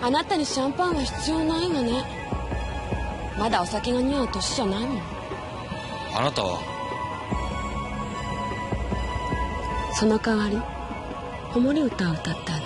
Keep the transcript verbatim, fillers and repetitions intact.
あなたにシャンパンは必要ないわね。まだお酒が似合う年じゃないもん。 あなたはその代わり子守歌を歌ってあげる。